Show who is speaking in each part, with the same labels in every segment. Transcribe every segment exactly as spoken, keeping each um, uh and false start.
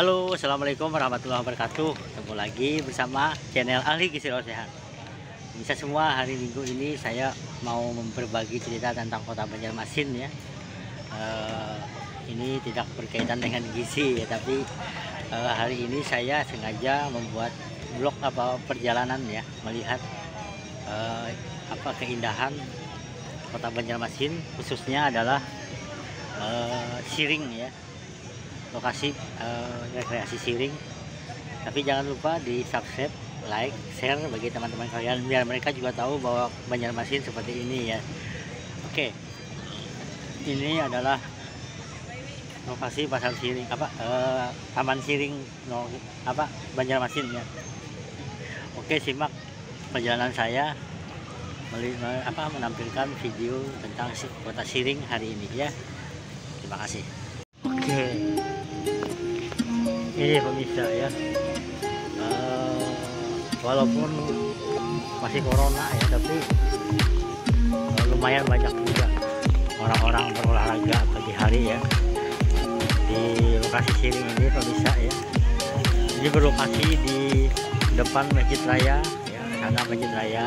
Speaker 1: Halo, assalamualaikum warahmatullahi wabarakatuh. Ketemu lagi bersama channel Ahli Gizi Sehat. Bisa semua, hari Minggu ini saya mau berbagi cerita tentang Kota Banjarmasin ya. Uh, ini tidak berkaitan dengan gizi ya, tapi uh, hari ini saya sengaja membuat vlog apa perjalanan ya, melihat uh, apa keindahan Kota Banjarmasin, khususnya adalah uh, Siring ya. Lokasi uh, rekreasi Siring. Tapi jangan lupa di subscribe, like, share bagi teman-teman kalian biar mereka juga tahu bahwa Banjarmasin seperti ini ya. Oke, ini adalah lokasi pasar Siring apa uh, Taman Siring no, apa Banjarmasin ya. Oke, simak perjalanan saya melihat apa menampilkan video tentang Kota Siring hari ini ya. Terima kasih. Oke, ini pemirsa ya, uh, walaupun masih corona ya, tapi uh, lumayan banyak juga orang-orang berolahraga pagi hari ya di lokasi Siring ini pemirsa ya. Ini berlokasi di depan Masjid Raya ya, sana Masjid Raya,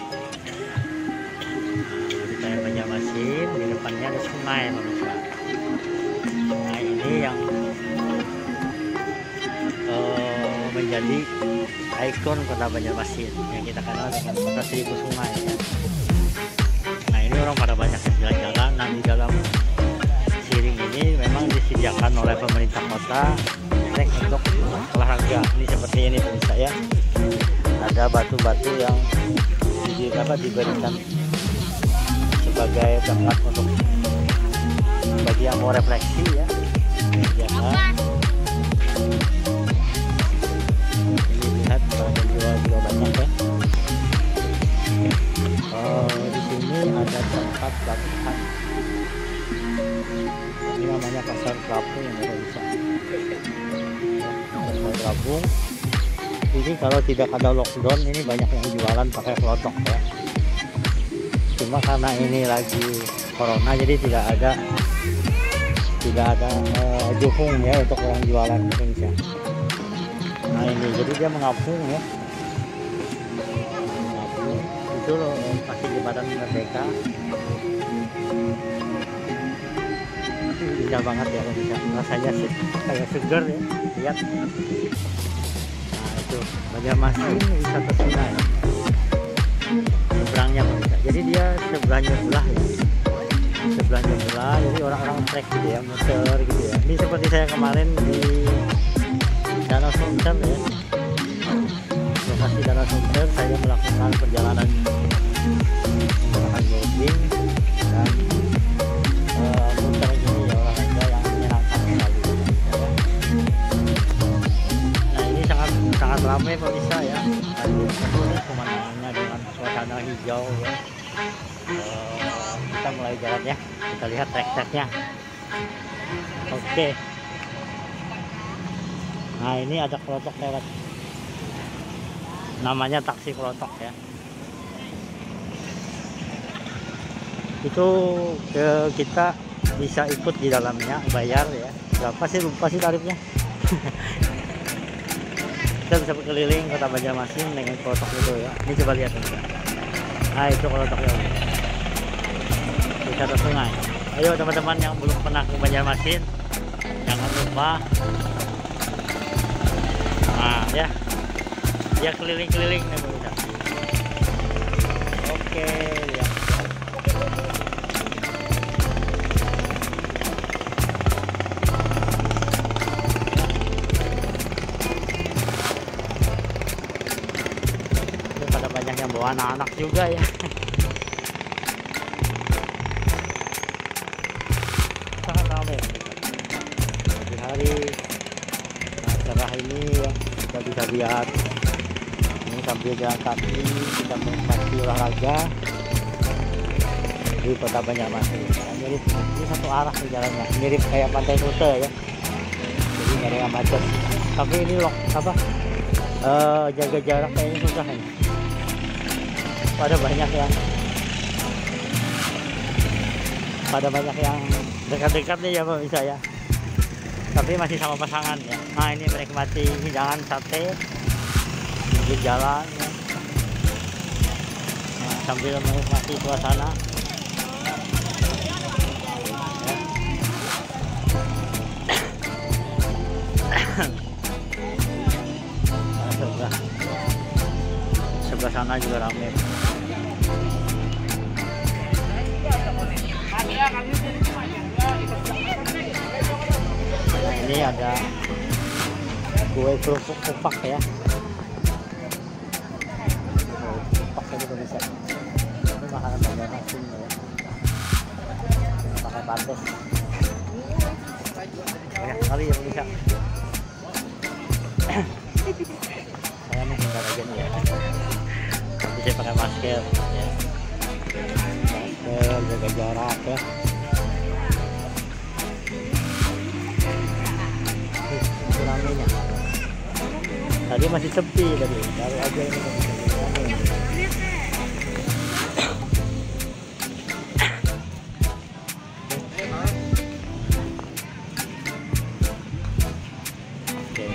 Speaker 1: Masjid Raya Banjarmasin. Di depannya ada sungai pemirsa. Sungai ini yang Uh, menjadi ikon Kota Banjarmasin yang kita kenal dengan kota seribu sungai ya. Nah, ini orang pada banyak yang jalan-jalan. Nah, di dalam Siring ini memang disediakan oleh pemerintah kota trek untuk olahraga. Ini seperti ini pemirsa ya, ada batu-batu yang di, apa, diberikan sebagai tempat untuk bagi yang mau refleksi ya, biasa. Penjual juga banyak ya. Oh, di sini ada tempat latihan. Ini namanya pasar terapung yang kita bisa. Pasar terapung. Ini kalau tidak ada lockdown, ini banyak yang jualan pakai kelotok ya. Cuma karena ini lagi corona, jadi tidak ada tidak ada uh, dukung ya untuk orang jualan di Indonesia. Nah, ini jadi dia mengapung ya, mengapung itu loh, pasti jembatan Merdeka. Indah banget ya, bisa rasanya sih kayak seger ya, lihat. Nah, itu Banjarmasin wisata sungai seberangnya bisa. Jadi dia sebelahnya belah ya, sebelahnya belah, jadi orang-orang trek gitu ya, muter gitu ya. Ini seperti saya kemarin di Danau Sunter ya, lokasi Danau Sunter. Saya melakukan perjalanan menggunakan jogging dan uh, muter gini ya, olahraga yang menyenangkan sekali ya. Nah, ini sangat sangat ramai pemirsa ya, penuh nih pemandangannya dengan suasana hijau ya. Uh, kita mulai jalan ya, kita lihat trek-treknya. Oke. Nah, ini ada kelotok lewat, namanya taksi kelotok ya. Itu ke, kita bisa ikut di dalamnya, bayar ya. Berapa sih, lupa sih tarifnya. Kita bisa berkeliling Kota Banjarmasin dengan kelotok itu ya. Ini coba lihat ya. Nah, itu kelotoknya. Wisata sungai. Ayo teman-teman yang belum pernah ke Banjarmasin, jangan lupa. Nah ya, dia keliling-keliling nih pemirsa. Oke, lihat. Ini pada banyak yang bawa anak-anak juga ya. Sangat ramai di hari acara ini ya. Kita bisa lihat ini sambil jalan kaki, kita menikmati olahraga di Kota Banjarmasin. Nah, mirip ini satu arah nih jalannya, mirip kayak Pantai Kuta ya. Jadi nggak ada yang macet. Tapi ini loh apa uh, jaga jarak kayaknya susah ya. Pada banyak yang pada banyak yang dekat-dekat nih ya pemirsa ya. tapi masih sama pasangan ya. Nah ini menikmati hidangan sate di jalan ya. Nah, sambil menikmati suasana nah, sebelah sebelah sana juga ramai. Nah, ini ada kue kerupuk kupak ya. Kupak juga bisa. Ini makanan Banjarmasin ya. Pakai pates. Ya, kali yang bisa. Saya menghindar aja nih ya. Bisa pakai masker ya. Masker, jaga jarak ya. Ramainya. Tadi masih sepi tadi, baru aja ini. Oke.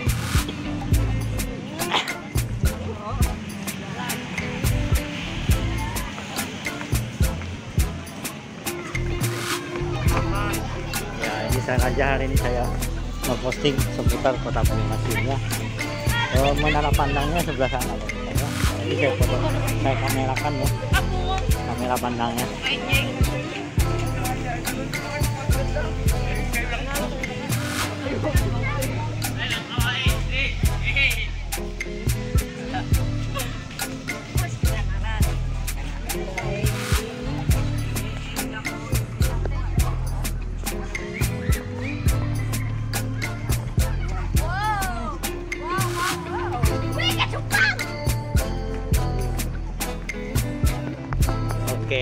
Speaker 1: Ya, ini sengaja hari ini saya memposting seputar kota Banjarmasin ya. E, menara pandangnya sebelah sana ya. Jadi saya foto, saya kamerakan ya, kamera pandangnya. Oke,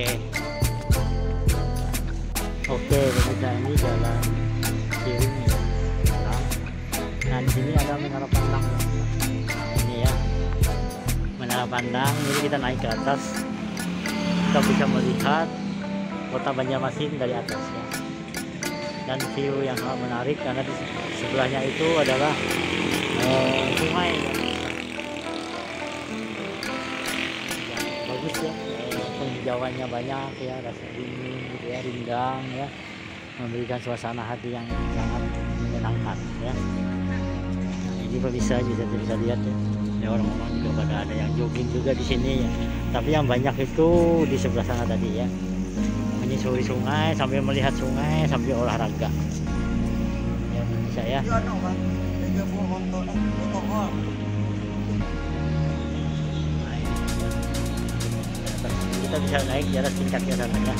Speaker 1: oke, pemirsa, ini jalan kiri ya. Nah, nah di sini ada menara pandang. Ini ya, menara pandang. Jadi kita naik ke atas, kita bisa melihat kota Banjarmasin dari atas ya. Dan view yang sangat menarik karena di sebelahnya itu adalah eh, sungai. Ya, bagus ya. Penghijauannya banyak ya, rasa dingin gitu ya, rindang ya, memberikan suasana hati yang sangat menyenangkan ya. Nah, ini bisa bisa bisa lihat ya, ya orang-orang juga pada ada yang jogging juga di sini ya, tapi yang banyak itu di sebelah sana tadi ya, menyusuri sungai sambil melihat sungai sambil olahraga ya, bisa ya. Kita bisa naik di atas tingkatnya sana ya.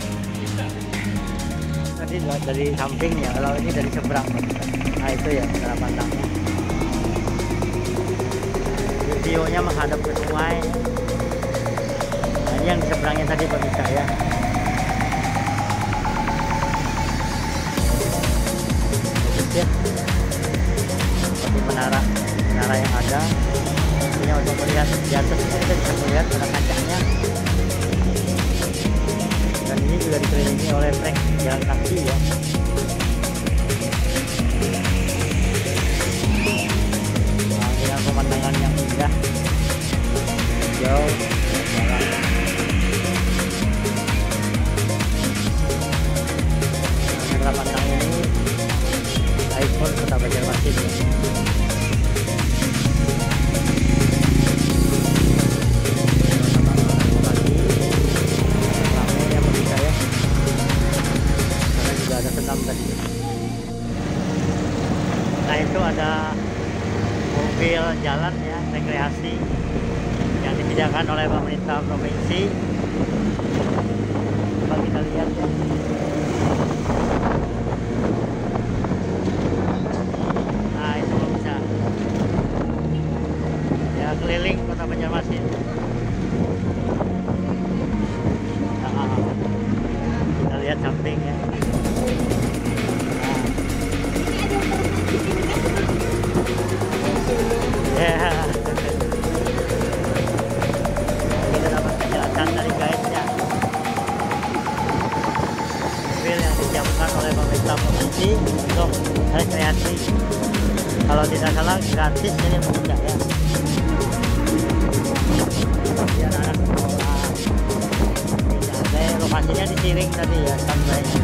Speaker 1: Tadi dari samping ya, kalau ini dari seberang. Nah itu ya cara pandangnya. Videonya menghadap ke sungai. Nah ini yang di seberangnya tadi pemirsa ya. Bagus ya. Seperti menara, menara yang ada. Artinya untuk melihat di atas ini kita bisa melihat pada kacanya. Dan ini juga dikelilingi oleh trek jalan kaki ya. Nah, dengan pemandangan yang indah, jauh, jalan. Nah, menara pandang ini ikon kota Banjarmasin ya. Nah itu ada mobil jalan ya, rekreasi yang disediakan oleh pemerintah provinsi. Coba kita lihat ya. Nah itu bisa ya, keliling kota Banjarmasin. Nah, kita lihat samping ya. Ya, kita dapat penjelasan dari guide-nya. Mobil yang disiapkan oleh pemerintah provinsi untuk rekreasi. Kalau tidak salah gratis, jadi mudah ya. Kemudian anak sekolah. Jadi, lokasinya di Siring tadi ya, standby-nya.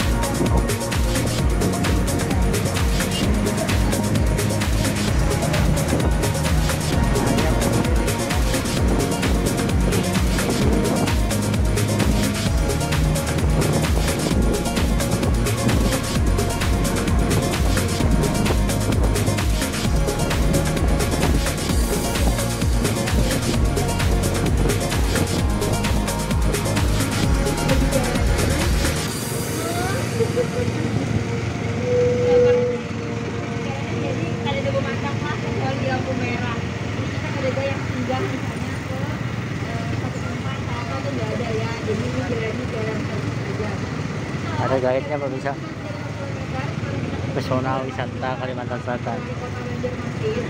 Speaker 1: Ada guide-nya pemirsa. Pesona wisata Kalimantan Selatan.